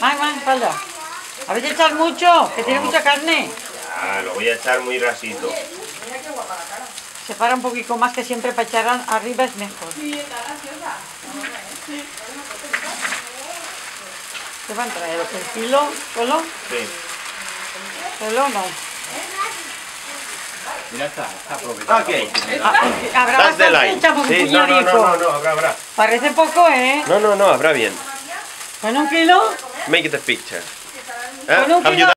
Más, espalda. A ver si echar mucho, que tiene mucha carne. Ah, lo voy a echar muy rasito. Separa un poquito más, que siempre para echar arriba es mejor. ¿Qué van a traer? ¿El kilo solo? Sí. ¿Solo no? Mira, está aprovechado. Ok. Habrá That's the bastante, line. echamos Sí, un puñadico. no, habrá. Parece poco, ¿eh? No, habrá bien. ¿Con un kilo? Make the picture. Con un Have you kilo